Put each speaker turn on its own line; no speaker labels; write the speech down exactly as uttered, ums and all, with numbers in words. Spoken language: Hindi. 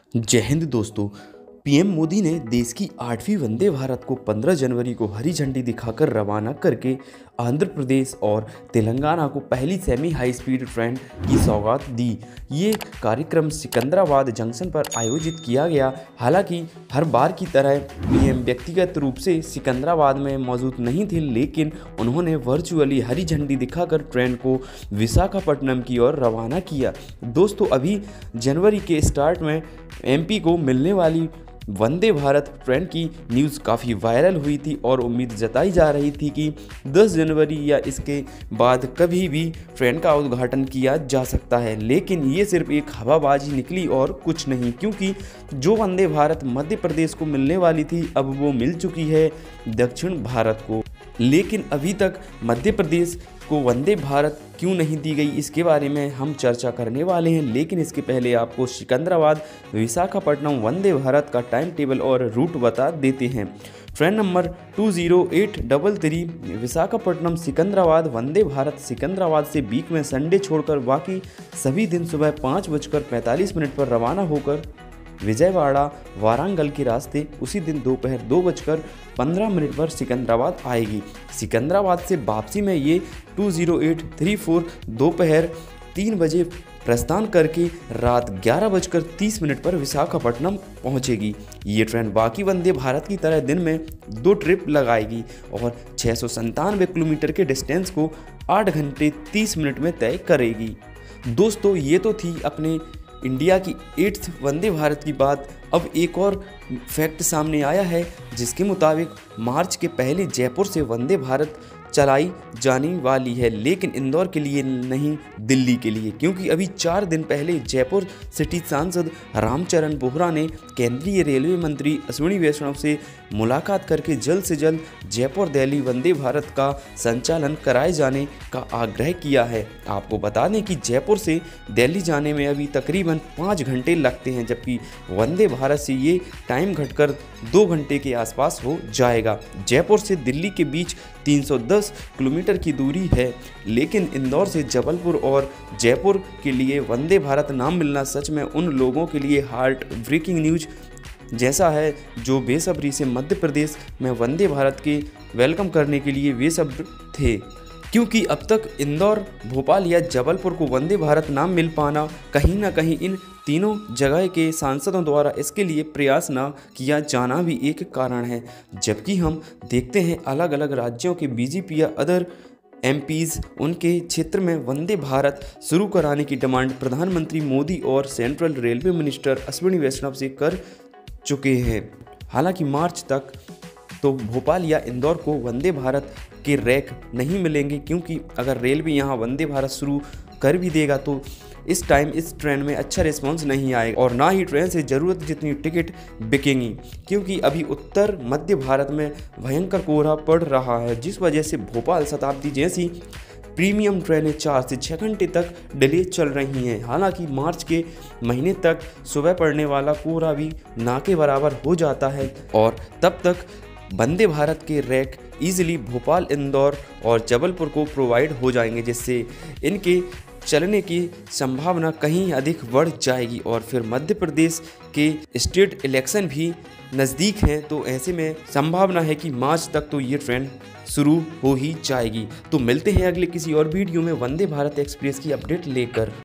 जय हिंद दोस्तों। पीएम मोदी ने देश की आठवीं वंदे भारत को पंद्रह जनवरी को हरी झंडी दिखाकर रवाना करके आंध्र प्रदेश और तेलंगाना को पहली सेमी हाई स्पीड ट्रेन की सौगात दी। ये कार्यक्रम सिकंदराबाद जंक्शन पर आयोजित किया गया। हालांकि हर बार की तरह पीएम व्यक्तिगत रूप से सिकंदराबाद में मौजूद नहीं थे, लेकिन उन्होंने वर्चुअली हरी झंडी दिखाकर ट्रेन को विशाखापट्टनम की ओर रवाना किया। दोस्तों, अभी जनवरी के स्टार्ट में एमपी को मिलने वाली वंदे भारत ट्रेन की न्यूज़ काफ़ी वायरल हुई थी और उम्मीद जताई जा रही थी कि दस जनवरी या इसके बाद कभी भी ट्रेन का उद्घाटन किया जा सकता है, लेकिन ये सिर्फ एक हवाबाजी निकली और कुछ नहीं, क्योंकि जो वंदे भारत मध्य प्रदेश को मिलने वाली थी अब वो मिल चुकी है दक्षिण भारत को। लेकिन अभी तक मध्य प्रदेश को वंदे भारत क्यों नहीं दी गई, इसके बारे में हम चर्चा करने वाले हैं। लेकिन इसके पहले आपको सिकंदराबाद विशाखापट्टनम वंदे भारत का टाइम टेबल और रूट बता देते हैं। Train number two zero eight three three Visakhapatnam Secunderabad Vande Bharat Secunderabad से वीक में संडे छोड़कर बाकी सभी दिन सुबह पाँच बजकर पैंतालीस मिनट पर रवाना होकर विजयवाड़ा वारंगल के रास्ते उसी दिन दोपहर दो बजकर पंद्रह मिनट पर सिकंदराबाद आएगी। सिकंदराबाद से वापसी में ये two zero eight three four दोपहर तीन बजे प्रस्थान करके रात ग्यारह बजकर तीस मिनट पर विशाखापट्टनम पहुंचेगी। ये ट्रेन बाकी वंदे भारत की तरह दिन में दो ट्रिप लगाएगी और छः सौ संतानवे किलोमीटर के डिस्टेंस को आठ घंटे तीस मिनट में तय करेगी। दोस्तों, ये तो थी अपने इंडिया की एट्थ वंदे भारत की बात। अब एक और फैक्ट सामने आया है, जिसके मुताबिक मार्च के पहले जयपुर से वंदे भारत चलाई जाने वाली है, लेकिन इंदौर के लिए नहीं, दिल्ली के लिए, क्योंकि अभी चार दिन पहले जयपुर सिटी सांसद रामचरण बोहरा ने केंद्रीय रेलवे मंत्री अश्विनी वैष्णव से मुलाकात करके जल्द से जल्द जयपुर दिल्ली वंदे भारत का संचालन कराए जाने का आग्रह किया है। आपको बता दें कि जयपुर से दिल्ली जाने में अभी तकरीबन पाँच घंटे लगते हैं, जबकि वंदे भारत से ये टाइम घटकर दो घंटे के आसपास हो जाएगा। जयपुर से दिल्ली के बीच तीन सौ दस किलोमीटर की दूरी है, लेकिन इंदौर से जबलपुर और जयपुर के लिए वंदे भारत नाम मिलना सच में उन लोगों के लिए हार्ट ब्रेकिंग न्यूज जैसा है जो बेसब्री से मध्य प्रदेश में वंदे भारत के वेलकम करने के लिए बेसब्र थे, क्योंकि अब तक इंदौर, भोपाल या जबलपुर को वंदे भारत नाम मिल पाना कहीं ना कहीं इन तीनों जगह के सांसदों द्वारा इसके लिए प्रयास ना किया जाना भी एक कारण है। जबकि हम देखते हैं अलग अलग राज्यों के बीजेपी या अदर एमपीज उनके क्षेत्र में वंदे भारत शुरू कराने की डिमांड प्रधानमंत्री मोदी और central railway minister Ashwini Vaishnaw से कर चुके हैं। हालांकि मार्च तक तो भोपाल या इंदौर को वंदे भारत के रैक नहीं मिलेंगे, क्योंकि अगर रेलवे यहाँ वंदे भारत शुरू कर भी देगा तो इस टाइम इस ट्रेन में अच्छा रिस्पांस नहीं आएगा और ना ही ट्रेन से ज़रूरत जितनी टिकट बिकेंगी, क्योंकि अभी उत्तर मध्य भारत में भयंकर कोहरा पड़ रहा है, जिस वजह से भोपाल शताब्दी जैसी प्रीमियम ट्रेनें चार से छः घंटे तक डिले चल रही हैं। हालांकि मार्च के महीने तक सुबह पड़ने वाला कोहरा भी ना के बराबर हो जाता है और तब तक वंदे भारत के रैक इजीली भोपाल, इंदौर और जबलपुर को प्रोवाइड हो जाएंगे, जिससे इनके चलने की संभावना कहीं अधिक बढ़ जाएगी। और फिर मध्य प्रदेश के स्टेट इलेक्शन भी नज़दीक हैं, तो ऐसे में संभावना है कि मार्च तक तो ये ट्रेन शुरू हो ही जाएगी। तो मिलते हैं अगले किसी और वीडियो में वंदे भारत एक्सप्रेस की अपडेट लेकर।